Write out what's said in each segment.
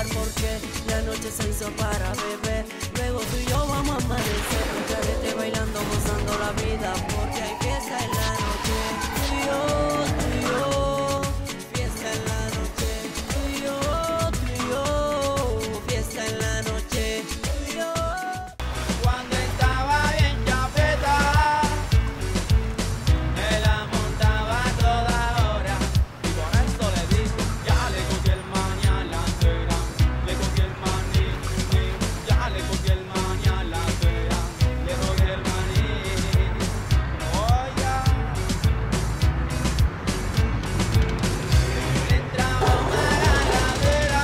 porque la noche se hizo para beber. Luego tú y yo vamos a amanecer, un carete bailando, gozando la vida, porque hay fiesta en la noche. Tú y yo, fiesta en la noche. Tú y yo, fiesta en la noche. Tú y yo. Cuando estaba bien chapeta, me la montaba a toda hora. Y con esto le digo, ya le cogí el mañana entera. Le cogí el maní, ya le cogí el mañana entera. Le cogí el maní, oiga. Entraba una ganadera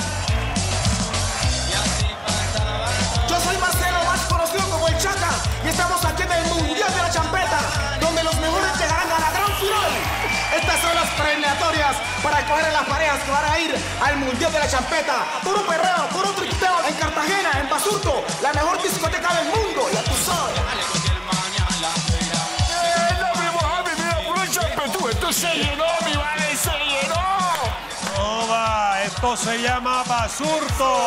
y así pasaba. Yo soy Marcelo, más conocido como el Chaca, y estamos aquí en el Mundial de la Champeta, donde los mejores llegarán a la gran final. Estas son las preliminatorias para escoger a las parejas que van a ir al Mundial de la Champeta. Puro perreo, puro tristeo en Cartagena, en Basurto, la mejor discoteca del mundo, ya tú sabes. Esto se llenó, mi vale, se llenó. No va, esto se llama Basurto.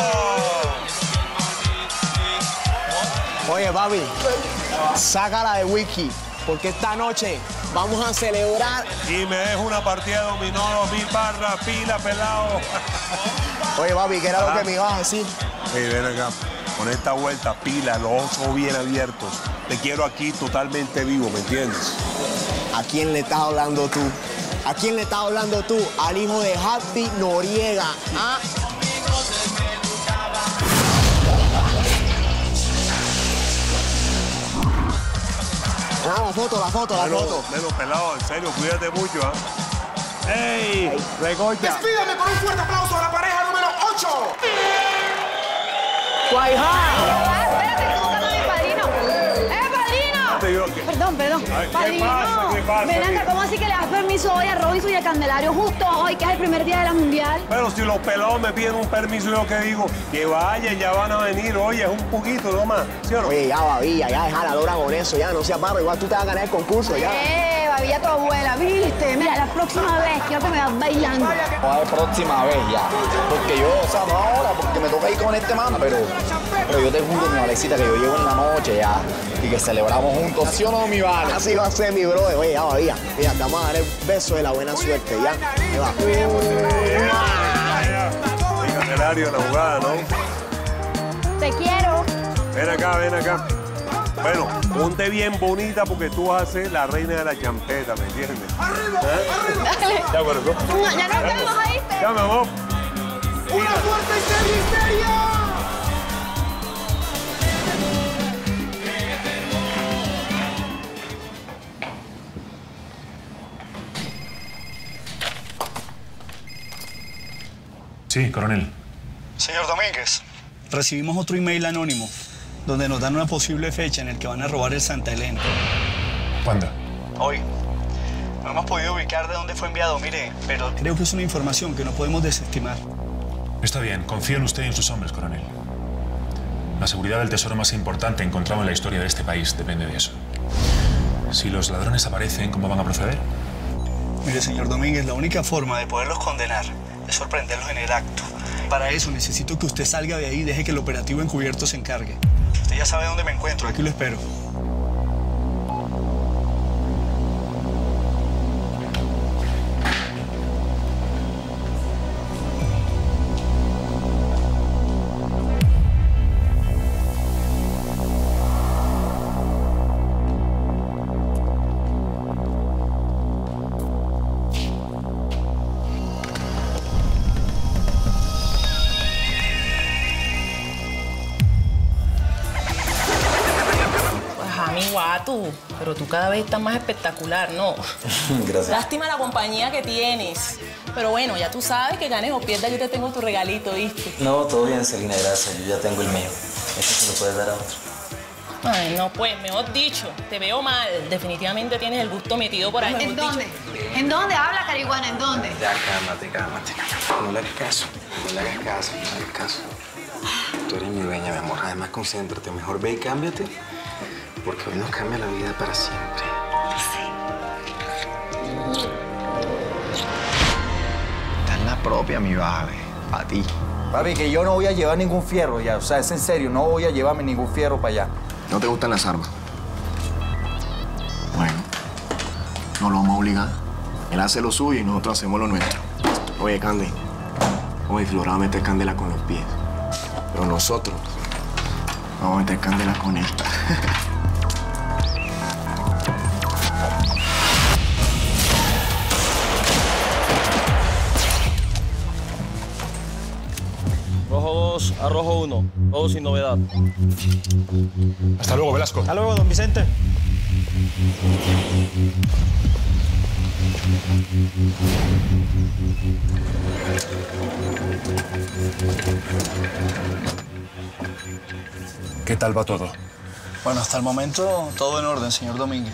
Oye, papi, sácala de wiki, porque esta noche vamos a celebrar. Y me dejo una partida de dominó, 1000 barras, pila, pelado. Oye, papi, ¿qué era lo que me ibas a decir? Hey, ven acá, con esta vuelta, pila, los ojos bien abiertos. Te quiero aquí totalmente vivo, ¿me entiendes? ¿A quién le estás hablando tú? ¿A quién le estás hablando tú? Al hijo de Happy Noriega. ¿Ah? Ah, la foto. Menos pelado, en serio, cuídate mucho, ¿ah? ¡Ey! ¡Recorta! Despídame con un fuerte aplauso a la pareja número 8. Espérate, que estoy buscando a mi padrino. ¡Padrino! Perdón. Ay, Padrino. ¿Qué pasa? Ven acá, ¿cómo así que le das permiso hoy a Robinson y a Candelario justo hoy, que es el primer día de la Mundial? Pero si los pelados me piden un permiso, yo que digo, que vayan, ya van a venir, oye, es un poquito nomás, ¿sí o no? Oye, ya, babilla, ya deja la lora con eso, ya, no seas barro, igual tú te vas a ganar el concurso, ya. Babilla, tu abuela, ¿viste? Mira, la próxima vez quiero que me vas bailando. La próxima vez ya. Porque yo, o sea, no ahora, porque me toca ir con este man, pero yo te juro, mi valecita, que yo llego en la noche ya y que celebramos juntos, ¿sí o no, mi vale? Así va a ser, mi brother. Oye, ya, babilla, mira, te vamos a dar el beso de la buena suerte, ya. Ahí va. El Candelario en la jugada, ¿no? Te quiero. Ven acá. Bueno, ponte bien bonita porque tú vas a ser la reina de la champeta, ¿me entiendes? ¡Arriba! Dale. Ya, bueno, Ya nos vemos, ¿oíste? ya, mi amor. ¡Una fuerte histeria! Sí, coronel. Señor Domínguez, recibimos otro email anónimo donde nos dan una posible fecha en el que van a robar el Santa Elena. ¿Cuándo? Hoy. No hemos podido ubicar de dónde fue enviado, mire, pero creo que es una información que no podemos desestimar. Está bien, confío en usted y en sus hombres, coronel. La seguridad del tesoro más importante encontrado en la historia de este país depende de eso. Si los ladrones aparecen, ¿cómo van a proceder? Mire, señor Domínguez, la única forma de poderlos condenar es sorprenderlos en el acto. Para eso necesito que usted salga de ahí y deje que el operativo encubierto se encargue. Usted ya sabe dónde me encuentro, aquí lo espero. Pero tú cada vez estás más espectacular, ¿no? Gracias. Lástima la compañía que tienes. Pero bueno, ya tú sabes que ganes o pierdas, yo te tengo tu regalito, ¿viste? No, todo bien, Celina, gracias. Yo ya tengo el mío. Este se lo puedes dar a otro. Ay, no, pues, mejor dicho, te veo mal. Definitivamente tienes el gusto metido por ahí. ¿En dónde? ¿En dónde? Habla, Cariguana, ¿en dónde? Ya, cálmate. No le hagas caso. Tú eres mi dueña, mi amor. Además, concéntrate. Mejor ve y cámbiate. Porque hoy nos cambia la vida para siempre. Esta es la propia, mi vale. Para ti. Papi, que yo no voy a llevar ningún fierro ya. O sea, es en serio, no voy a llevarme ningún fierro para allá. ¿No te gustan las armas? Bueno, no lo vamos a obligar. Él hace lo suyo y nosotros hacemos lo nuestro. Oye, Candy, oye, Flora va a meter candela con los pies. Pero nosotros vamos a meter candela con esta. Rojo 2 a rojo 1. Todo sin novedad. Hasta luego, Velasco. Hasta luego, don Vicente. ¿Qué tal va todo? Bueno, hasta el momento todo en orden, señor Domínguez.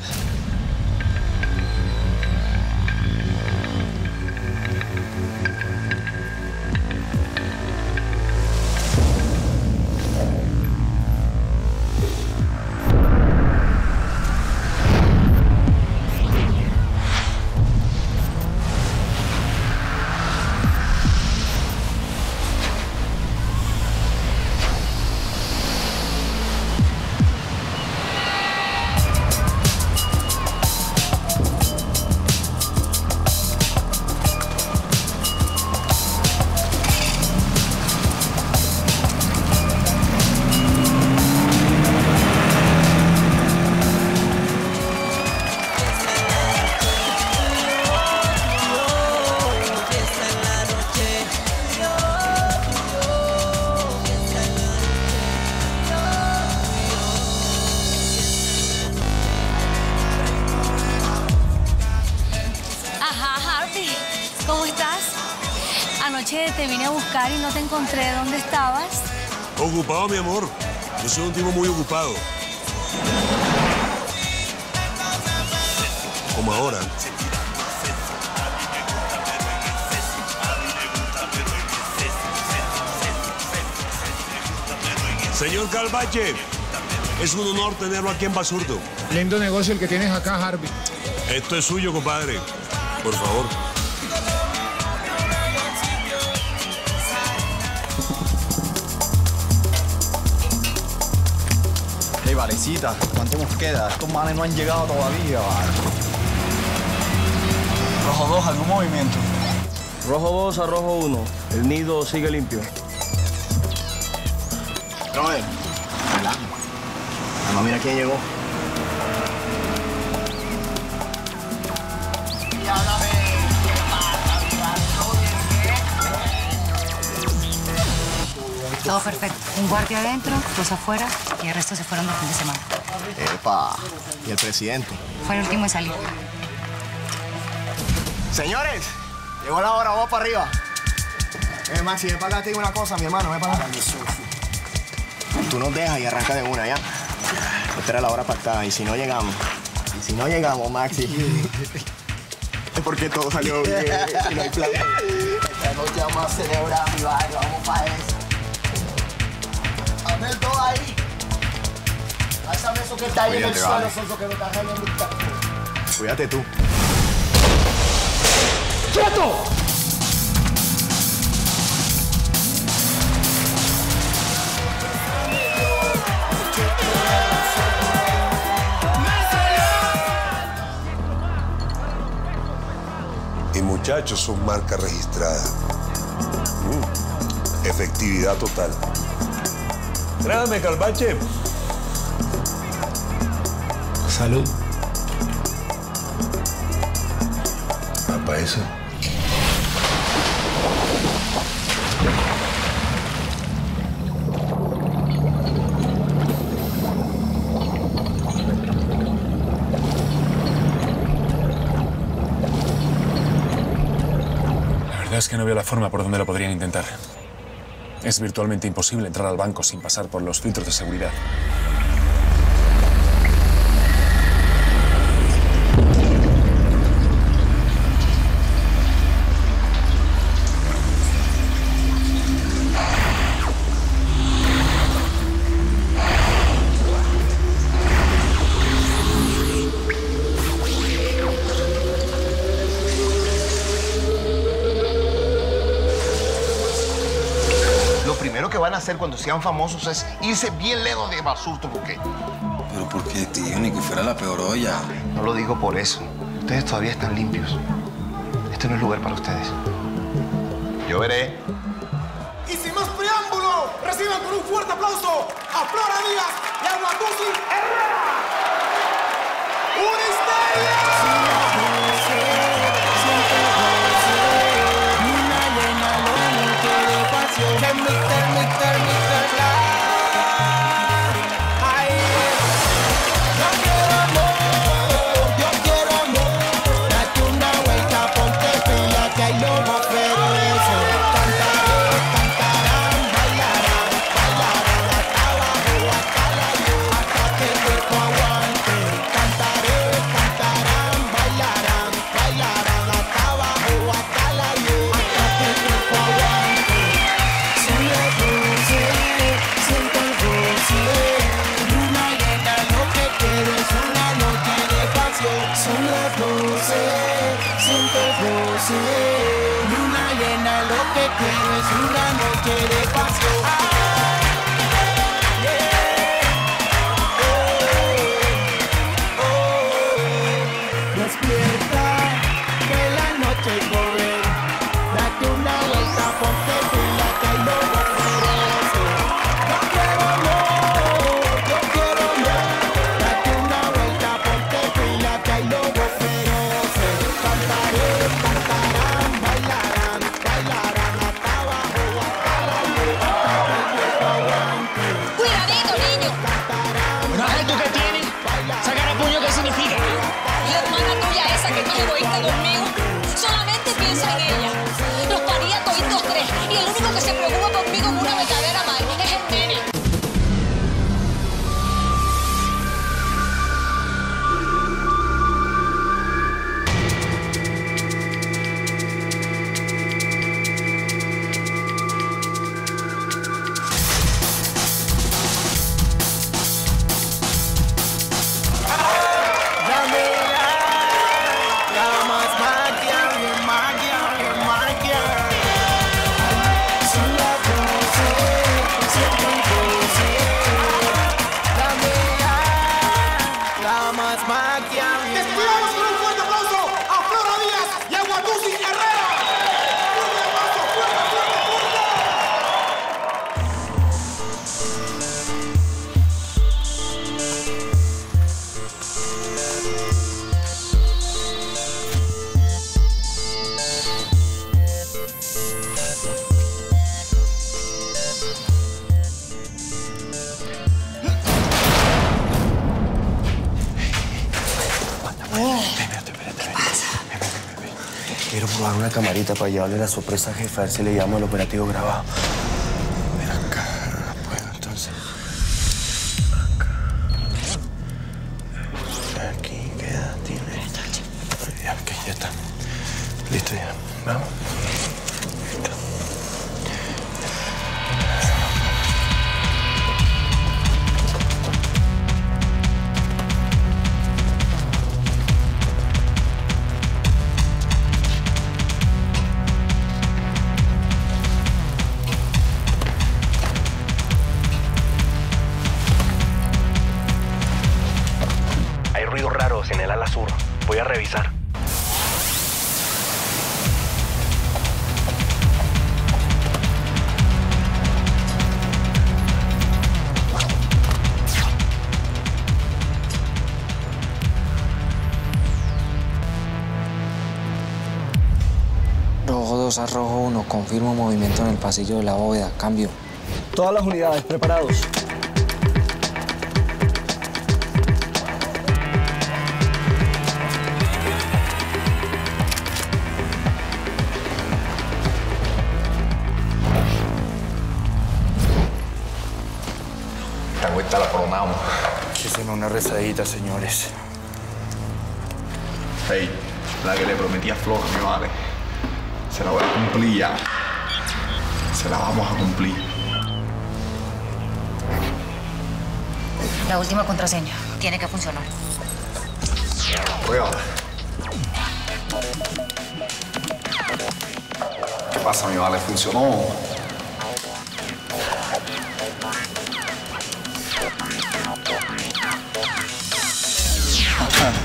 ¿Cómo estás? Anoche te vine a buscar y no te encontré. ¿Dónde estabas? Ocupado, mi amor. Yo soy un tipo muy ocupado. Como ahora. Señor Calvache, es un honor tenerlo aquí en Basurto. Lindo negocio el que tienes acá, Harvey. Esto es suyo, compadre. Por favor. Hey, Valecita, ¿cuánto nos queda? Estos manes no han llegado todavía, vale. Rojo 2, ¿algún movimiento? Rojo 2 a rojo 1. El nido sigue limpio. Brother, relaja. Además, mira quién llegó. Todo perfecto. Un guardia adentro, dos afuera y el resto se fueron de fin de semana. Epa, ¿y el presidente? Fue el último en salir. Señores, llegó la hora, vamos para arriba. Maxi, ven para acá, te digo una cosa, mi hermano, ven para acá. Tú nos dejas y arranca de una, ¿ya? Esta era la hora pactada, y si no llegamos, Maxi, es porque todo salió bien y no hay plan. Esta noche vamos a celebrar mi barrio, vamos para eso. Hazme todo ahí. Pásame eso que está ahí en el suelo, eso que me está jalando. Cuídate tú. ¡Quieto! Y muchachos, son marca registrada. Efectividad total. Trágame, Calvache. Salud. Papá, eso. La verdad es que no veo la forma por donde lo podrían intentar. Es virtualmente imposible entrar al banco sin pasar por los filtros de seguridad. que van a hacer cuando sean famosos es irse bien lejos de Basurto, porque... ¿Pero por qué, tío? Ni que fuera la peor olla. No lo digo por eso. Ustedes todavía están limpios. Este no es lugar para ustedes. Yo veré. Y sin más preámbulo, reciban con un fuerte aplauso a Flora Díaz y a Guatusi Herrera. ¡Una Luna llena, lo que quiero es una noche de pasión. Despierta, que la noche corre. Date una vuelta, ponte pila, que hay lobo feroz. Yo quiero no. Date una vuelta, ponte pila, que hay lobo feroz. Cantaré, cantarán, bailarán, bailarán hasta abajo, hasta la luz, hasta que el cuerpo aguante. Cuidadito, niño. ¿No sabes tú qué tienes? ¿Sacar a puño qué significa? La hermana tuya esa que no es egoísta conmigo, solamente piensa en ella. Los paría toditos tres y el único que se preocupa conmigo en una verdadera madre es el nene. Despidamos con un fuerte aplauso a Flora Díaz y a Guatusi Herrera. ¡Un aplauso fuerte, fuerte, Quiero probar una camarita para llevarle la sorpresa a jefe, a ver si le llamo el operativo grabado. Ven acá, bueno, entonces. Acá. Aquí, ¿qué edad tiene? Ya, ok, ya está. Listo ya. Vamos. Listo. Hay ruidos raros en el ala sur. Voy a revisar. Rojo 2 a Rojo 1, confirmo movimiento en el pasillo de la bóveda. Cambio. Todas las unidades, preparados. Esta vuelta la coronamos. Que se una rezadita, señores. Hey, la que le prometí a Flor, mi vale. Se la voy a cumplir ya. Se la vamos a cumplir. La última contraseña. Tiene que funcionar. Oiga. ¿Qué pasa, mi vale? ¿Funcionó?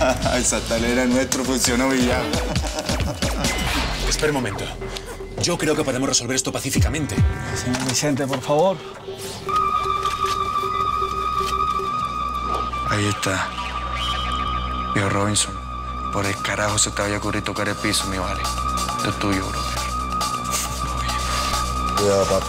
El satalera nuestro funcionó bien. Espera un momento. Yo creo que podemos resolver esto pacíficamente. Señor Vicente, por favor. Ahí está. Viejo Robinson. Por el carajo se te vaya a ocurrir tocar el piso, mi vale. Esto es tuyo, brother. Cuidado, papi.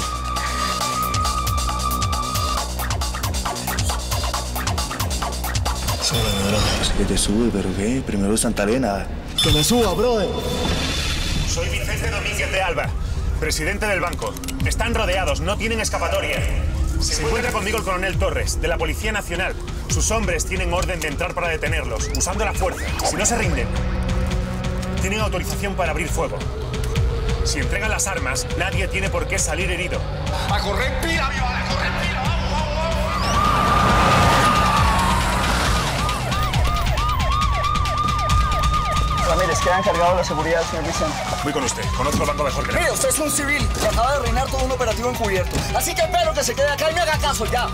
Súbeme, brother. Que te sube, pero ¿qué? Primero Santa Elena. Que me suba, brother. Soy Vicente Domínguez de Alba, presidente del banco. Están rodeados, no tienen escapatoria. Se encuentra conmigo el coronel Torres, de la Policía Nacional. Sus hombres tienen orden de entrar para detenerlos, usando la fuerza. Si no se rinden, tienen autorización para abrir fuego. Si entregan las armas, nadie tiene por qué salir herido. ¡A correr pila, mi vale! ¡A correr pila! ¡Vamos, vamos, vamos! Ramírez, queda encargado de la seguridad, señor Vicente. Voy con usted. Conozco el banco mejor que nadie. Mire, usted es un civil que acaba de reinar todo un operativo encubierto. Así que espero que se quede acá y me haga caso ya.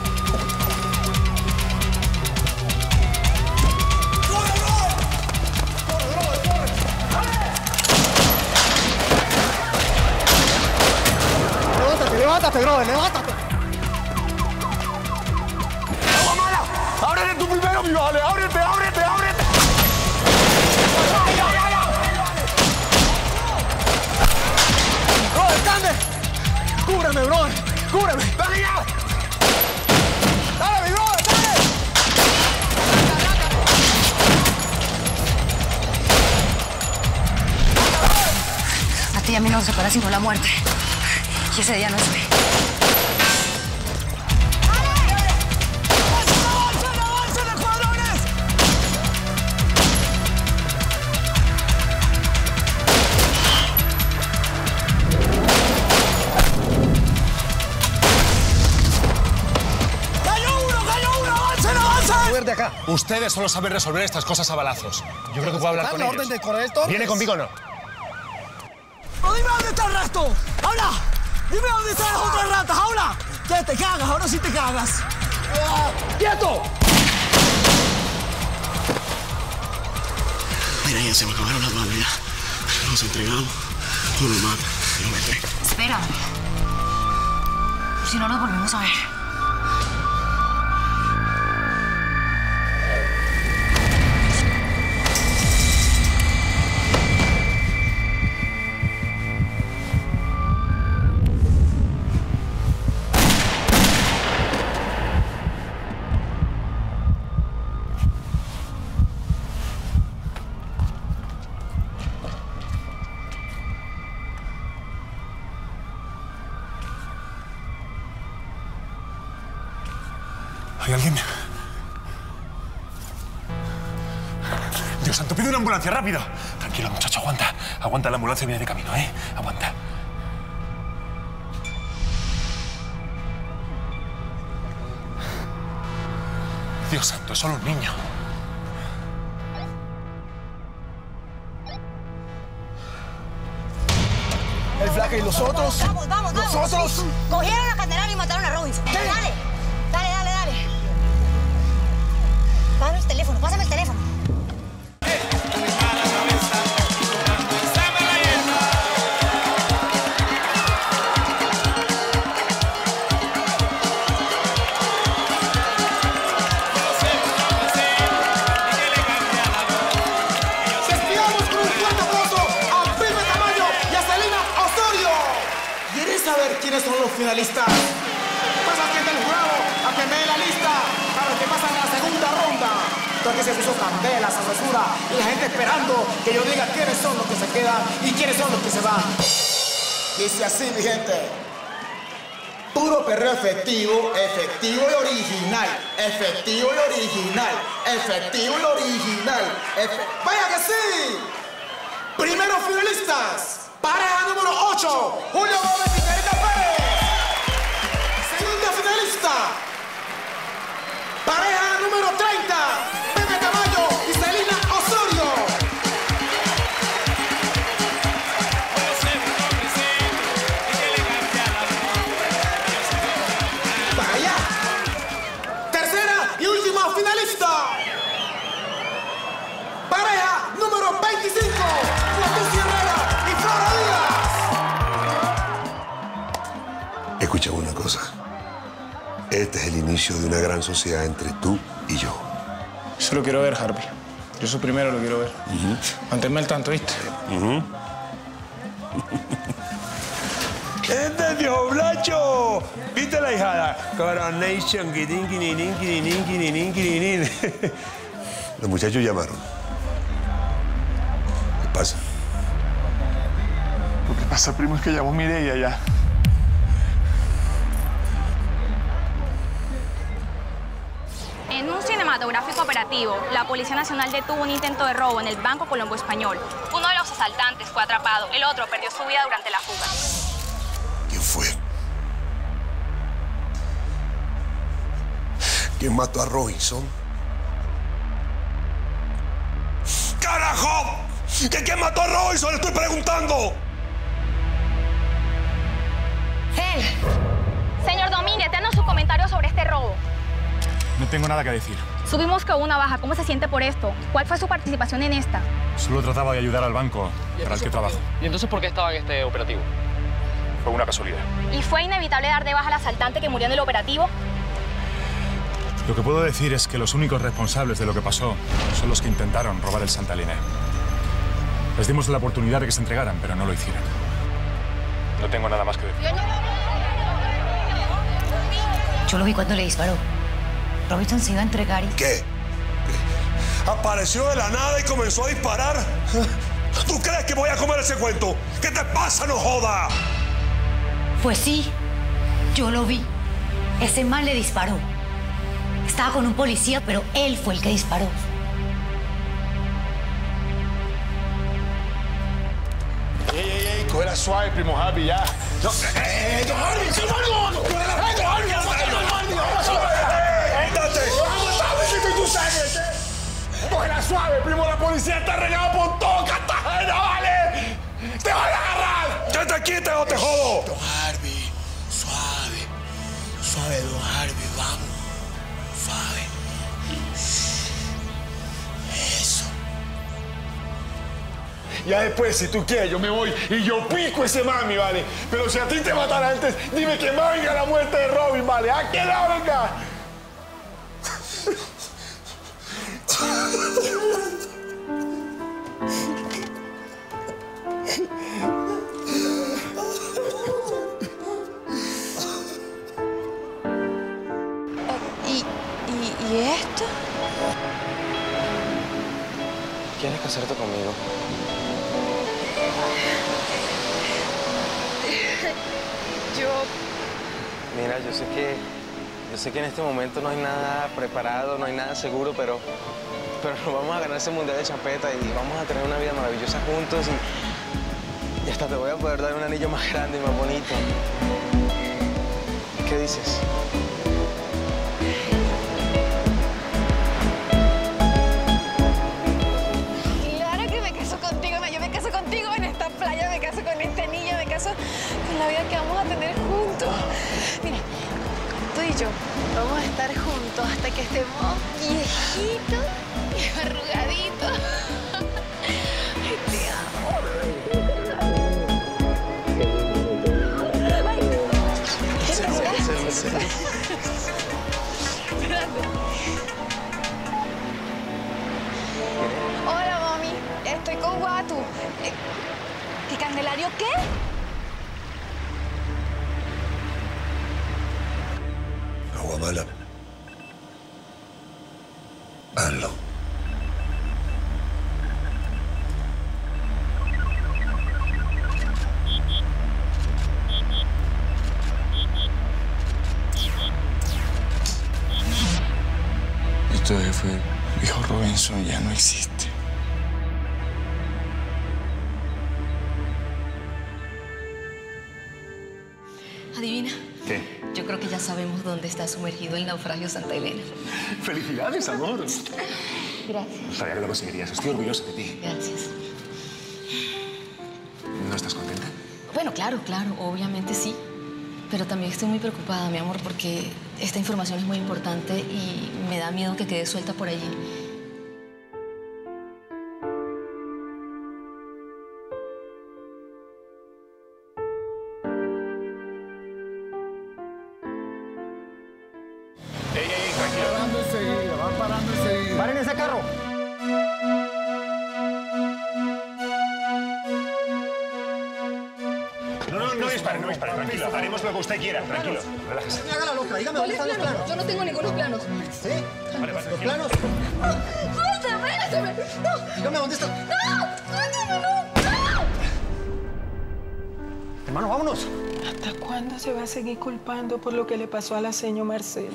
¡Levántate, brother! ¡Levántate! ¡Agua mala! ¡Ábrete tú primero, mi vale! ¡Ábrete, ábrete, ábrete! ¡Brother, cande! ¡Cúbreme, brother! ¡Cúbreme! ¡Dale ya! ¡Dale, mi brother! ¡Dale! A ti y a mí no nos separa sino la muerte. Y ese día no es hoy. Ustedes solo saben resolver estas cosas a balazos. Yo creo que puedo hablar con ellos. orden del coronel Torres. ¿Viene conmigo o no? ¡No, dime dónde está el resto! ¡Habla! ¡Dime dónde están las otras ratas! ¡Habla! ¡Que te cagas! ¡Ahora sí te cagas! ¡Quieto! Mira, ya se me acabaron las balas, ya. Nos entregamos. Uno mata, yo me entrego. Espérame. Por si no nos volvemos a ver. ¿Hay alguien? Dios santo, pide una ambulancia, rápido. Tranquilo, muchacho, aguanta. Aguanta, la ambulancia viene de camino, ¿eh? Aguanta. Dios santo, es solo un niño. El flaca y los otros. Vamos, vamos, vamos. Los otros. Sí. Cogieron a Candelario y mataron a Robinson. ¿Qué? Dale, dale, dale, dale. Pásame el teléfono, pásame el teléfono. Despidamos con un fuerte aplauso a Pepe Tamayo y a Selena Osorio. ¿Quieres saber quiénes son los finalistas? Pues atiende el jurado a que me dé la lista para los que pasan a la segunda ronda. Entonces se puso candela, sabrosura y la gente esperando que yo diga quiénes son los que se quedan y quiénes son los que se van. Dice así, mi gente. Puro perreo efectivo, efectivo y original. Efectivo y original. Efectivo y original. ¡Vaya que sí! Primeros finalistas. Pareja número 8, Julio Gómez y Karina Pérez. Segunda finalista. Pareja número 30, Pepe Tamayo y Selena Osorio. Vaya. Tercera y última finalista. inicio de una gran sociedad entre tú y yo. Eso lo quiero ver, Harvey. Yo eso primero lo quiero ver. Manténme al tanto, ¿viste? ¿Qué es Dios, Blacho? ¿Viste la hijada? Coronation, quinin, quinin, quinin, quinin, quinin. Los muchachos llamaron. ¿Qué pasa? Lo que pasa, primo, es que llamó Mireia ya. En un cinematográfico operativo, la Policía Nacional detuvo un intento de robo en el Banco Colombo Español. Uno de los asaltantes fue atrapado, el otro perdió su vida durante la fuga. ¿Quién fue? ¿Quién mató a Robinson? ¡Carajo! ¿Quién mató a Robinson? Le estoy preguntando. ¡Él! Señor Domínguez, denos su comentario sobre este robo. No tengo nada que decir. Subimos que hubo una baja. ¿Cómo se siente por esto? ¿Cuál fue su participación en esta? Solo trataba de ayudar al banco para el que trabajo. ¿Y entonces por qué estaba en este operativo? Fue una casualidad. ¿Y fue inevitable dar de baja al asaltante que murió en el operativo? Lo que puedo decir es que los únicos responsables de lo que pasó son los que intentaron robar el Santa Elena. Les dimos la oportunidad de que se entregaran, pero no lo hicieron. No tengo nada más que decir. Yo lo vi cuando le disparó. Robinson se iba a entregar y... ¿Qué? Apareció de la nada y comenzó a disparar. ¿Tú crees que voy a comer ese cuento? ¿Qué te pasa, no joda? Pues sí, yo lo vi. Ese man le disparó. Estaba con un policía, pero él fue el que disparó. ¡Ey! Cógela suave, primo Harvey, ya. No, don Harvey! ¡Don Harvey! Cógela suave, primo, la policía está regada por todo Cartagena, ¿vale? ¡Te van a agarrar! ¡Quédate quieto o te jodo! Don Harvey, suave. Suave, don Harvey, vamos. Suave. Eso. Ya después, si tú quieres, yo me voy y yo pico ese mami, ¿vale? Pero si a ti te matan antes, dime que más venga la muerte de Robin, ¿vale? ¿A qué la venga? ¿Y esto? ¿Quieres casarte conmigo? Mira, yo sé que en este momento no hay nada preparado, no hay nada seguro, pero nos vamos a ganar ese mundial de champeta y vamos a tener una vida maravillosa juntos y hasta te voy a poder dar un anillo más grande y más bonito. ¿Qué dices? Claro que me caso contigo, yo me caso contigo en esta playa, me caso con este niño, me caso con la vida que vamos a tener juntos. Mira, tú y yo vamos a estar juntos hasta que estemos viejitos y arrugaditos. Ay, te amo. Hola, mami. Estoy con Guatu. ¿Qué Candelario qué? Aguamala. Hazlo. Esto fue hijo Robinson, ya no existe. Adivina. ¿Qué? Yo creo que ya sabemos dónde está sumergido el naufragio Santa Elena. ¡Felicidades, amor! Gracias. Sabía que lo conseguirías. Estoy orgulloso de ti. Gracias. ¿No estás contenta? Bueno, claro, obviamente sí. Pero también estoy muy preocupada, mi amor, porque esta información es muy importante y me da miedo que quede suelta por allí. No dispare, tranquilo. Haremos lo que usted quiera, tranquilo. Relájese. Haga la loca, dígame dónde están los planos. Yo no tengo ningunos planos. ¿Sí? Vale, ¿Los planos? ¡Suéltame! ¡No! Dígame dónde están. ¡No! Hermano, vámonos. ¿Hasta cuándo se va a seguir culpando por lo que le pasó a la señora Marcela?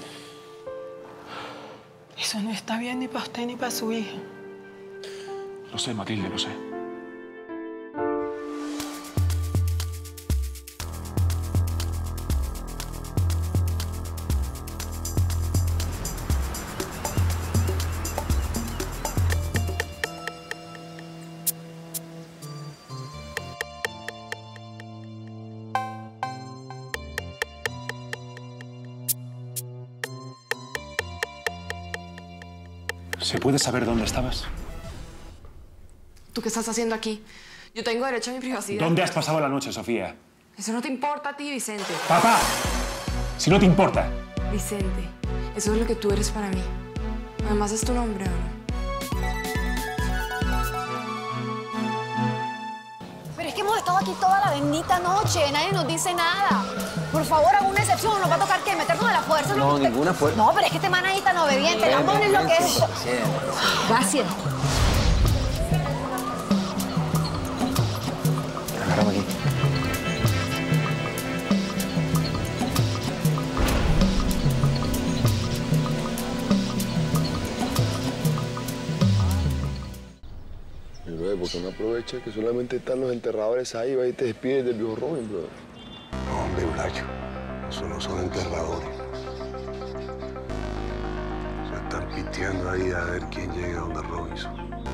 Eso no está bien ni para usted ni para su hija. Lo sé, Matilde, lo sé. ¿Se puede saber dónde estabas? ¿Tú qué estás haciendo aquí? Yo tengo derecho a mi privacidad. ¿Dónde has pasado la noche, Sofía? Eso no te importa a ti, Vicente. ¡Papá! Si no te importa. Vicente, eso es lo que tú eres para mí. Además es tu nombre, ¿o no? Pero es que hemos estado aquí toda la bendita noche. Nadie nos dice nada. Por favor, haga una excepción. ¿Nos va a tocar qué? ¿Meternos a la fuerza? No, ninguna fuerza. No, pero es que este man ahí tan obediente. La mona es lo que es. Gracias. Agárrame aquí. ¿Por qué no aprovechas que solamente están los enterradores ahí? Va y te despides del viejo Robin, bro. No, hombre, Blacho. Eso no son enterradores. Se están piteando ahí a ver quién llega a donde Robinson.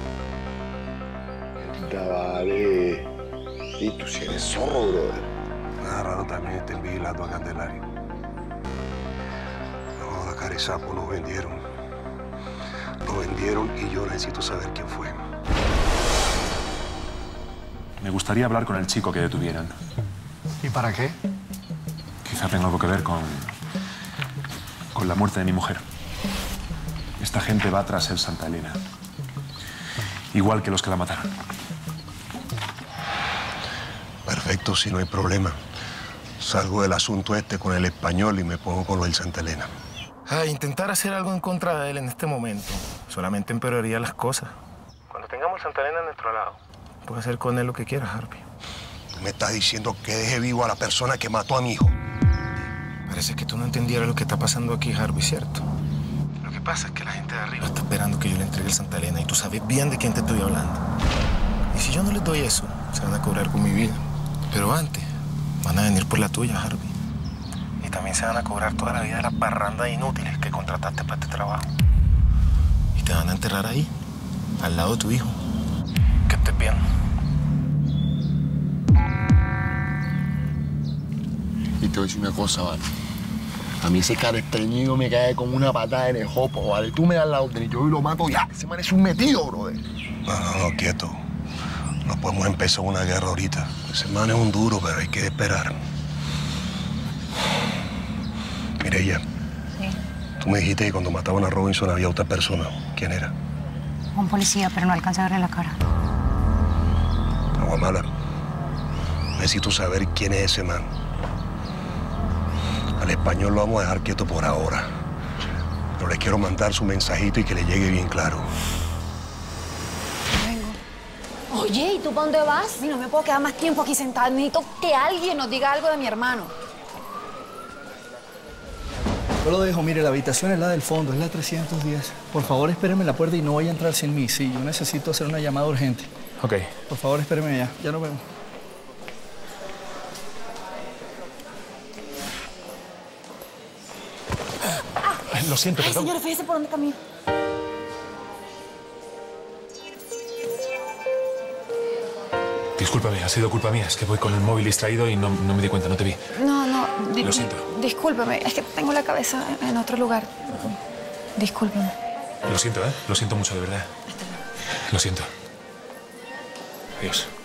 Vale. Y tú si eres zorro, brother. Nada raro también estén vigilando a Candelario. No, a Carizapo lo vendieron. Lo vendieron y yo necesito saber quién fue. Me gustaría hablar con el chico que detuvieron. ¿Y para qué? Quizá tenga algo que ver con la muerte de mi mujer. Esta gente va tras el Santa Elena. Igual que los que la mataron. Perfecto, si no hay problema. Salgo del asunto este con el español y me pongo con lo del Santa Elena. Intentar hacer algo en contra de él en este momento solamente empeoraría las cosas. Cuando tengamos Santa Elena a nuestro lado, puedes hacer con él lo que quieras, Harvey. Tú me estás diciendo que deje vivo a la persona que mató a mi hijo. Parece que tú no entendieras lo que está pasando aquí, Harvey, ¿cierto? Lo que pasa es que la gente de arriba está esperando que yo le entregue el Santa Elena y tú sabes bien de quién te estoy hablando. Y si yo no les doy eso, se van a cobrar con mi vida. Pero antes, van a venir por la tuya, Harvey. Y también se van a cobrar toda la vida de las parrandas inútiles que contrataste para este trabajo. Y te van a enterrar ahí, al lado de tu hijo. Que estés bien. Y te voy a decir una cosa, ¿vale? A mí ese cara estreñido me cae como una patada en el jopo, ¿vale? Tú me das la orden y yo lo mato ya. Ese man es un metido, brother. No, quieto. No podemos empezar una guerra ahorita. Ese man es un duro, pero hay que esperar. Mireya, Sí. tú me dijiste que cuando mataban a Robinson había otra persona. ¿Quién era? Un policía, pero no alcanza a verle la cara. Aguamala, necesito saber quién es ese man. Al español lo vamos a dejar quieto por ahora. Pero le quiero mandar su mensajito y que le llegue bien claro. Oye, ¿y tú para dónde vas? No me puedo quedar más tiempo aquí sentada. Necesito que alguien nos diga algo de mi hermano. Yo lo dejo, mire, la habitación es la del fondo, es la 310. Por favor, espéreme en la puerta y no vaya a entrar sin mí. Sí, yo necesito hacer una llamada urgente. Ok. Por favor, espéreme allá. Ya nos vemos. Lo siento, Ay, perdón. señor, fíjese por dónde camino. Discúlpame, ha sido culpa mía. Es que voy con el móvil distraído y no me di cuenta, no te vi. No. Lo siento. Discúlpeme, es que tengo la cabeza en otro lugar. Discúlpeme. Lo siento, ¿eh? Lo siento mucho, de verdad. Lo siento. Adiós.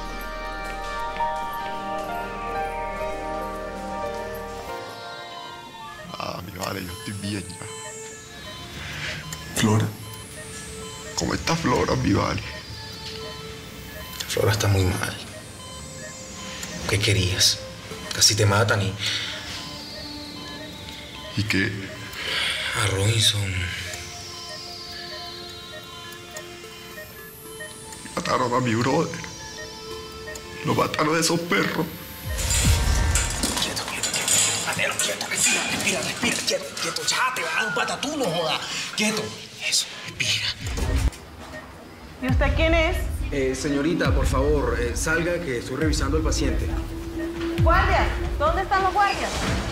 Mi vale, yo estoy bien ya. Flora. ¿Cómo está Flora, mi vale? Flora está muy mal. ¿Qué querías? Casi te matan y... ¿Y qué? A Robinson. Mataron a mi brother. Lo mataron a esos perros. Quieto. Manero, quieto. Respira, quieto. Ya te va a dar un patatú, no jodas. Quieto. Eso, respira. ¿Y usted quién es? Señorita, por favor, salga que estoy revisando al paciente. Guardias, ¿dónde están los guardias?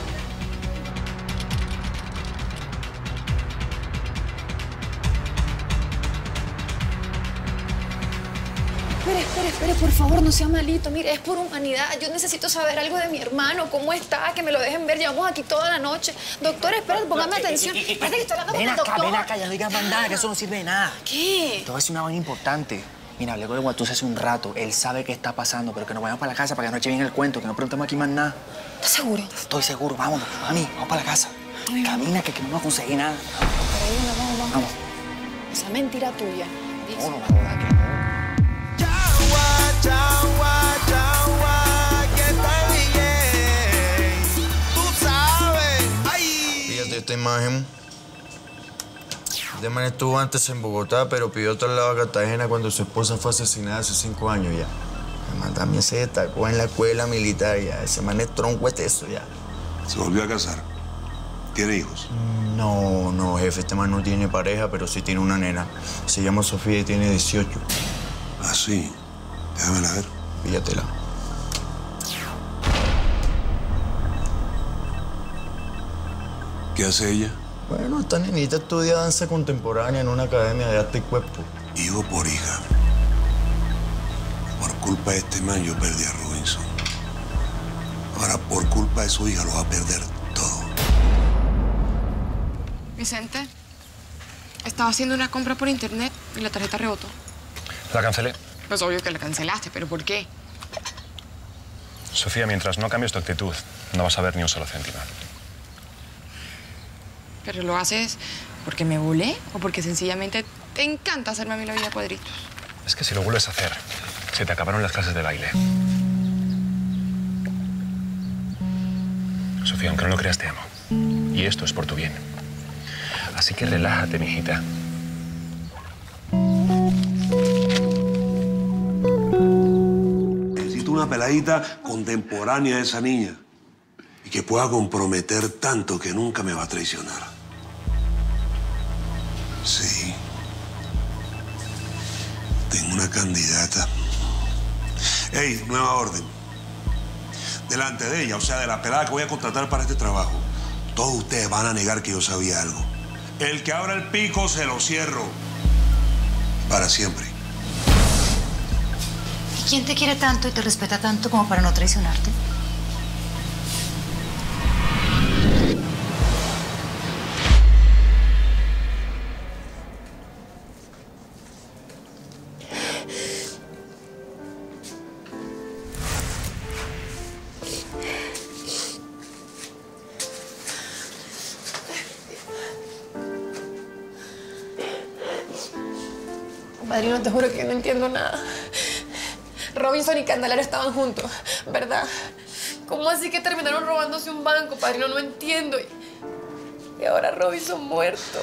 Espere, por favor, no sea malito. Mire, es por humanidad. Yo necesito saber algo de mi hermano. ¿Cómo está? Que me lo dejen ver. Llevamos aquí toda la noche. Doctor, espera, póngame atención. Espérate que estoy hablando con el doctor. Ven acá, ya no digas más nada, que eso no sirve de nada. ¿Qué? Te voy a decir una vaina importante. Mira, hablé con el Guatús hace un rato. Él sabe qué está pasando, pero que nos vayamos para la casa para que no eche bien el cuento, que no preguntemos aquí más nada. ¿Estás seguro? Estoy seguro. Vámonos, mami, vamos para la casa. Camina, que no vamos a conseguir nada. Pero ahí vamos. Esa mentira tuya. No, no joda, que no. Fíjate esta imagen. Este man estuvo antes en Bogotá, pero pidió traslado a Cartagena cuando su esposa fue asesinada hace 5 años ya. Además, también se destacó en la escuela militar ya. Ese man es tronco eso ya. ¿Se volvió a casar? ¿Tiene hijos? No, jefe. Este man no tiene pareja, pero sí tiene una nena. Se llama Sofía y tiene 18. Ah, sí. Déjamela ver. Píllatela. ¿Qué hace ella? Bueno, esta nenita estudia danza contemporánea en una academia de arte y cuerpo. Hijo por hija. Por culpa de este man yo perdí a Robinson. Ahora por culpa de su hija lo va a perder todo. Vicente, estaba haciendo una compra por internet y la tarjeta rebotó. La cancelé. Pues obvio que la cancelaste, ¿pero por qué? Sofía, mientras no cambies tu actitud, no vas a ver ni un solo céntimo. ¿Pero lo haces porque me volé o porque sencillamente te encanta hacerme a mí la vida a cuadritos? Es que si lo vuelves a hacer, se te acabaron las clases de baile. Sofía, aunque no lo creas, te amo. Y esto es por tu bien. Así que relájate, mijita. Necesito una peladita contemporánea de esa niña y que pueda comprometer tanto que nunca me va a traicionar. Sí. Tengo una candidata. ¡Ey! Nueva orden. Delante de ella, o sea, de la pelada que voy a contratar para este trabajo, todos ustedes van a negar que yo sabía algo. El que abra el pico, se lo cierro. Para siempre. ¿Y quién te quiere tanto y te respeta tanto como para no traicionarte? Padrino, te juro que no entiendo nada. Robinson y Candelario estaban juntos, ¿verdad? ¿Cómo así que terminaron robándose un banco, padrino? No entiendo. Y ahora Robinson muerto.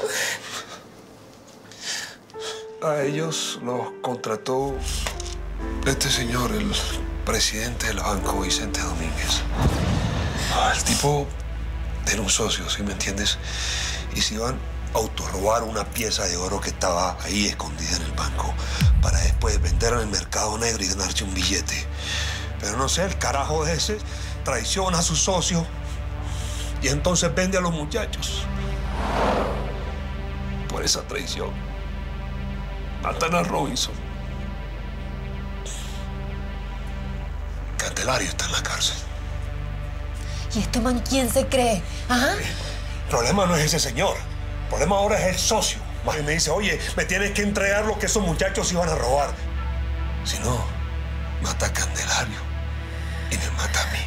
A ellos los contrató este señor, el presidente del banco, Vicente Domínguez. El tipo era un socio, ¿sí me entiendes? Y se iban a autorrobar una pieza de oro que estaba ahí escondida en el banco para después venderla en el mercado negro y ganarse un billete. Pero no sé, el carajo ese traiciona a su socio y entonces vende a los muchachos. Por esa traición matan a Robinson. Candelario está en la cárcel. ¿Y este man quién se cree? ¿Ajá? El problema no es ese señor. El problema ahora es el socio. Más bien me dice, oye, me tienes que entregar lo que esos muchachos iban a robar. Si no, mata a Candelario y me mata a mí.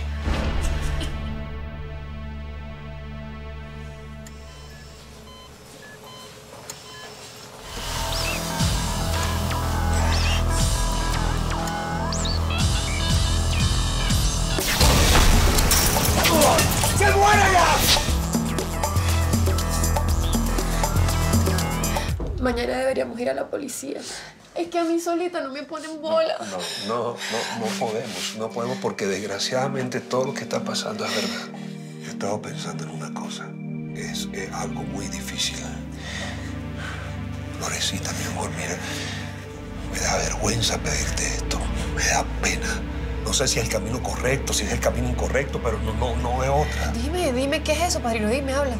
Mañana deberíamos ir a la policía. Es que a mí solita no me ponen bola. No podemos porque desgraciadamente todo lo que está pasando es verdad. Yo he estado pensando en una cosa. Es algo muy difícil. Florecita, mi amor, mira, me da vergüenza pedirte esto. Me da pena. No sé si es el camino correcto, si es el camino incorrecto, pero no veo otra. Dime, ¿qué es eso, padrino? Dime, habla.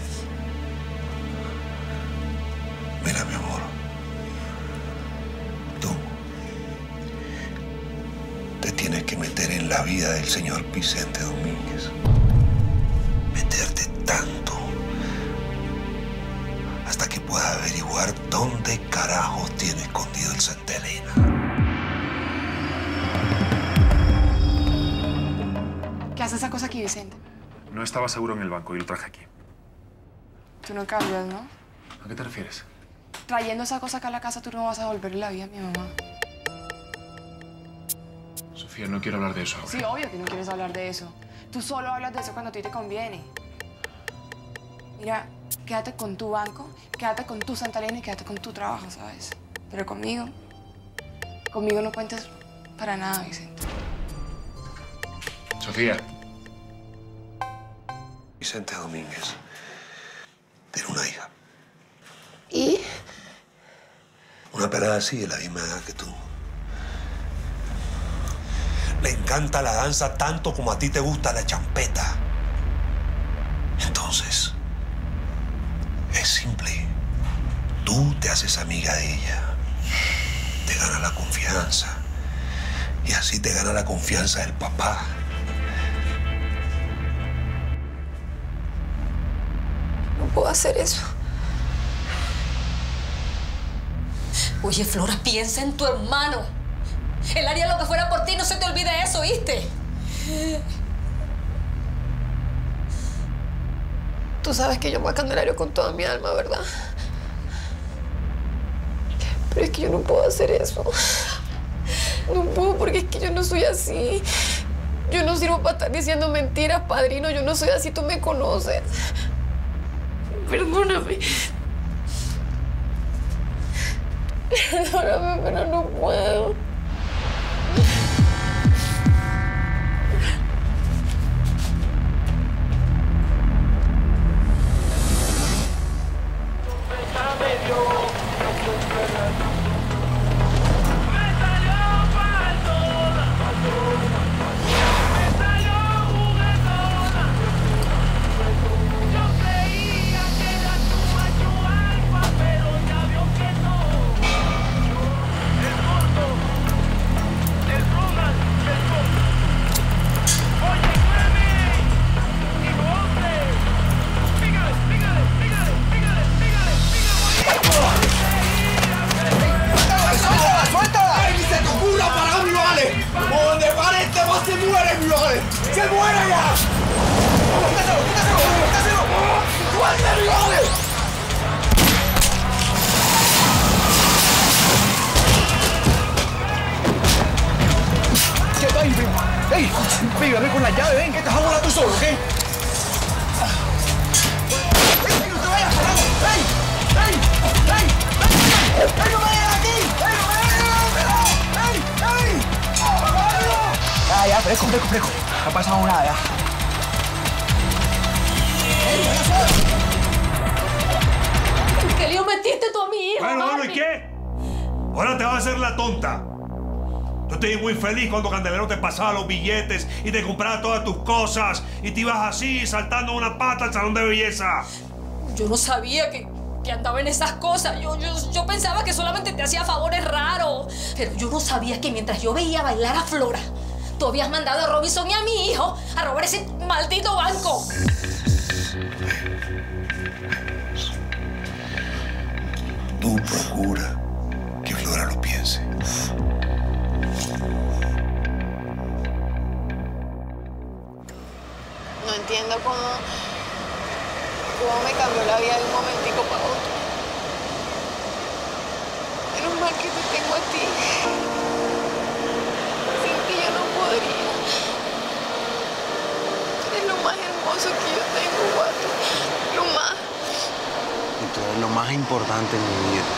Mira, mi amor. Tú te tienes que meter en la vida del señor Vicente Domínguez. Meterte tanto hasta que puedas averiguar dónde carajos tiene escondido el Santa Elena. ¿Qué hace esa cosa aquí, Vicente? No estaba seguro en el banco y lo traje aquí. Tú no cambias, ¿no? ¿A qué te refieres? Trayendo esa cosa acá a la casa, tú no vas a devolverle la vida a mi mamá. Sofía, no quiero hablar de eso ahora. Sí, obvio que no quieres hablar de eso. Tú solo hablas de eso cuando a ti te conviene. Mira, quédate con tu banco, quédate con tu Santa Elena y quédate con tu trabajo, ¿sabes? Pero conmigo no cuentes para nada, Vicente. Sofía. Vicente Domínguez tiene una hija. ¿Y? Una pelada así de la misma edad que tú. Le encanta la danza tanto como a ti te gusta la champeta. Entonces, es simple. Tú te haces amiga de ella. Te gana la confianza. Y así te gana la confianza del papá. No puedo hacer eso. Oye, Flora, piensa en tu hermano. Él haría lo que fuera por ti, no se te olvide eso, ¿oíste? Tú sabes que yo amo a Candelario con toda mi alma, ¿verdad? Pero es que yo no puedo hacer eso. No puedo porque es que yo no soy así. Yo no sirvo para estar diciendo mentiras, padrino. Yo no soy así, tú me conoces. Perdóname. Perdóname, pero no puedo. ¡Ey! Pégame con la llave, ven, que estás a volar tú solo, ¿qué? ¡Ey, no te vayas, carajo! ¡Ey! ¡Ey! ¡Ey! ¡Ey! ¡Ey, no me vayas aquí! ¡Ey, no me vayas! ¡Ey! ¡Ey! Ya, fresco. No ha pasado nada, ya. ¿Qué lío metiste tú a mi hijo? Bueno, ¿y qué? Ahora te vas a hacer la tonta. Yo estoy muy feliz cuando Candelario te pasaba los billetes y te compraba todas tus cosas y te ibas así, saltando una pata al salón de belleza. Yo no sabía que andaba en esas cosas. Yo pensaba que solamente te hacía favores raros. Pero yo no sabía que mientras yo veía bailar a Flora, tú habías mandado a Robinson y a mi hijo a robar ese maldito banco. Tú procura que Flora lo piense. No entiendo cómo me cambió la vida de un momentico para otro. Menos mal que te tengo a ti. Sin ti yo no podría. Eres lo más hermoso que yo tengo, Guato. Lo más. Y tú eres lo más más importante en mi vida.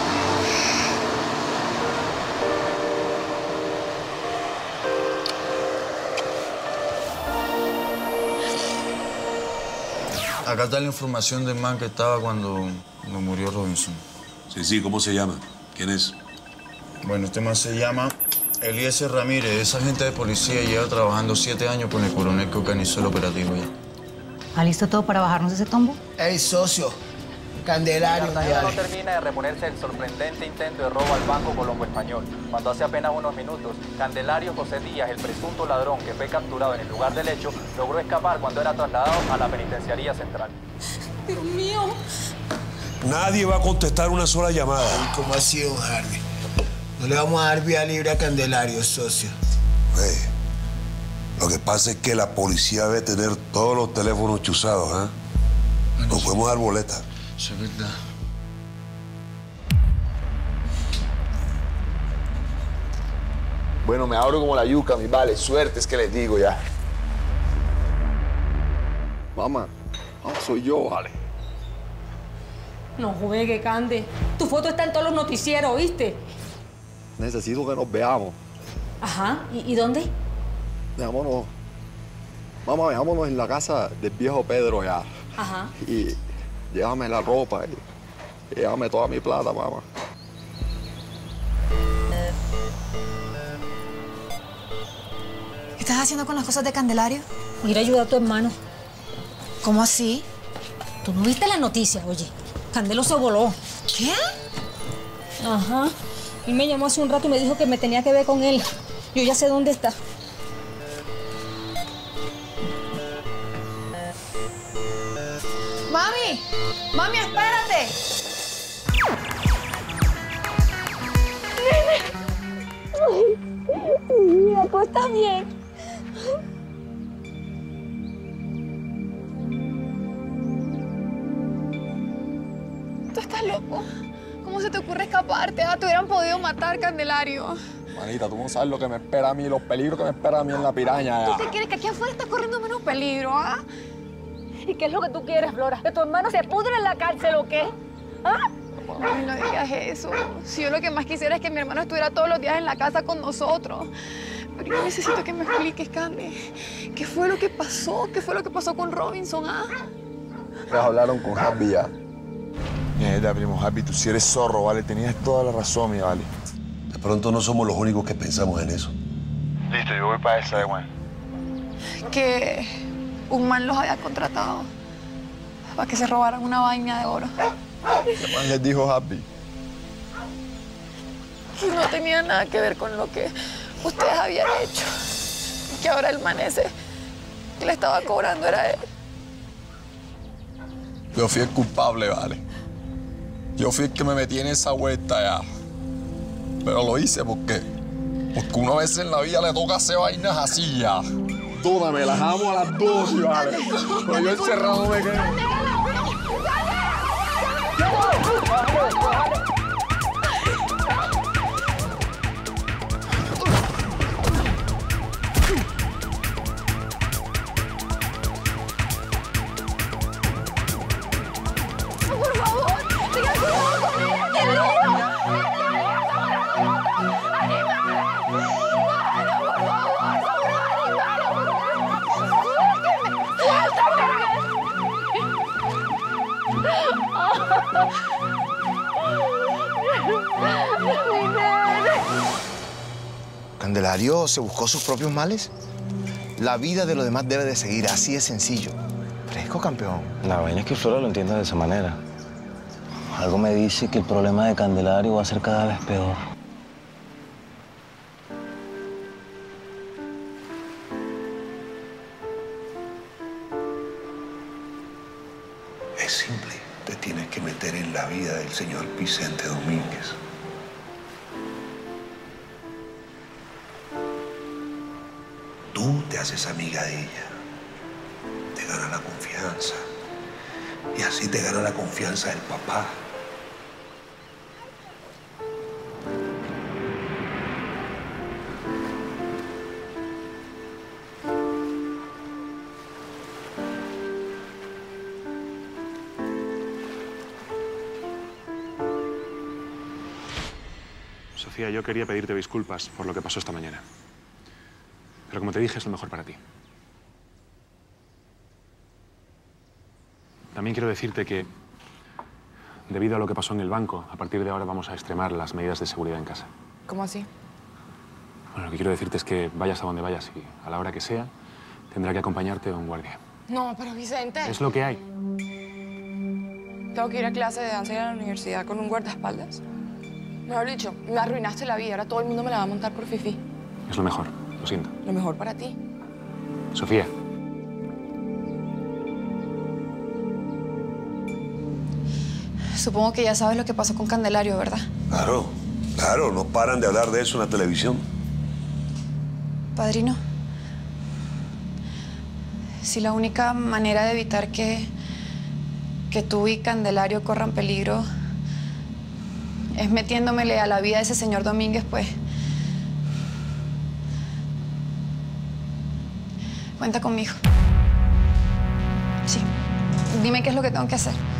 Acá está la información del man que estaba cuando murió Robinson. Sí, ¿cómo se llama? ¿Quién es? Bueno, este man se llama Eliezer Ramírez. Es agente de policía y lleva trabajando 7 años con el coronel que organizó el operativo ya. ¿Ha listo todo para bajarnos de ese tombo? Ey, socio. Candelario. Cartagena no termina de reponerse del sorprendente intento de robo al Banco Colombo Español, cuando hace apenas unos minutos, Candelario José Díaz, el presunto ladrón que fue capturado en el lugar del hecho, logró escapar cuando era trasladado a la penitenciaría central. Dios mío. Nadie va a contestar una sola llamada. Ay, ¿cómo ha sido, don Harvey? No le vamos a dar vía libre a Candelario, socio. Lo que pasa es que la policía debe tener todos los teléfonos chuzados, ¿eh? No podemos dar boleta. Eso es verdad. Bueno, me abro como la yuca, mi vale. Suerte es que les digo ya. Mamá, soy yo, vale. No juegue, Cande. Tu foto está en todos los noticieros, ¿oíste? Necesito que nos veamos. Ajá. ¿Y dónde? Veámonos. Mamá, veámonos en la casa del viejo Pedro ya. Ajá. Y llévame la ropa y llévame toda mi plata, mamá. ¿Qué estás haciendo con las cosas de Candelario? Ir a ayudar a tu hermano. ¿Cómo así? ¿Tú no viste la noticia, oye? Candelo se voló. ¿Qué? Ajá. Él me llamó hace un rato y me dijo que me tenía que ver con él. Yo ya sé dónde está. ¡Mami! ¡Mami, espérate! Mi vida, ¿tú estás bien? ¿Tú estás loco? ¿Cómo se te ocurre escaparte? Te hubieran podido matar, Candelario. Manita, tú no sabes lo que me espera a mí, los peligros que me espera a mí en la piraña. ¿Tú te crees que aquí afuera está corriendo menos peligro, ah? ¿Y qué es lo que tú quieres, Flora? ¿Que tu hermano se pudre en la cárcel o qué? ¿Ah? Ay, no digas eso. Si yo lo que más quisiera es que mi hermano estuviera todos los días en la casa con nosotros. Pero yo necesito que me expliques, Candy. ¿Qué fue lo que pasó? ¿Qué fue lo que pasó con Robinson, ah? Ya hablaron con Harvey ya. Mierda, primo Harvey, tú sí eres zorro, ¿vale? Tenías toda la razón, mi vale. De pronto no somos los únicos que pensamos en eso. Listo, yo voy para esa de Juan. Que un man los había contratado para que se robaran una vaina de oro. ¿Qué man les dijo Harvey? Que no tenía nada que ver con lo que ustedes habían hecho. Que ahora el man ese que le estaba cobrando era él. Yo fui el culpable, vale. Yo fui el que me metí en esa vuelta ya. Pero lo hice porque una vez en la vida le toca hacer vainas así ya. Todas me las amo a las dos, vale. Pero yo encerrado me quedé. Por favor, tengan cuidado con ella, te lo digo. ¿Candelario se buscó sus propios males? La vida de los demás debe de seguir, así de sencillo. Fresco, campeón. La vaina es que Flora lo entienda de esa manera. Algo me dice que el problema de Candelario va a ser cada vez peor. Es simple. Te tienes que meter en la vida del señor Vicente Domínguez. Tú te haces amiga de ella. Te gana la confianza. Y así te gana la confianza del papá. Sofía, yo quería pedirte disculpas por lo que pasó esta mañana. Pero como te dije, es lo mejor para ti. También quiero decirte que, debido a lo que pasó en el banco, a partir de ahora vamos a extremar las medidas de seguridad en casa. ¿Cómo así? Bueno, lo que quiero decirte es que vayas a donde vayas y, a la hora que sea, tendrá que acompañarte un guardia. No, pero Vicente. Es lo que hay. Tengo que ir a clase de danza y a la universidad con un guardaespaldas. Mejor dicho, me arruinaste la vida. Ahora todo el mundo me la va a montar por fifí. Es lo mejor, lo siento. Lo mejor para ti. Sofía. Supongo que ya sabes lo que pasó con Candelario, ¿verdad? Claro, claro, no paran de hablar de eso en la televisión. Padrino, si la única manera de evitar que tú y Candelario corran peligro es metiéndomele a la vida de ese señor Domínguez, pues cuenta conmigo. Sí, dime qué es lo que tengo que hacer.